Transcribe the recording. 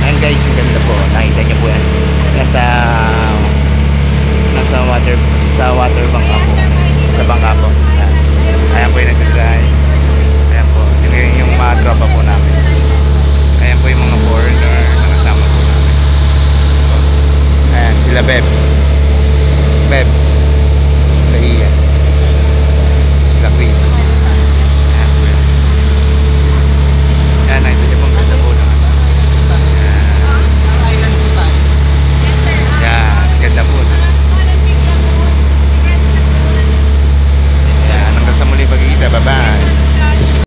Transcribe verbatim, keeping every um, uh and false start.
Ayan guys, ang ganda po. Nakita niyo po yan. Nasa nasa water sa water bangka po. Sa bangka po. Ayan, ayan po yung nag-drive.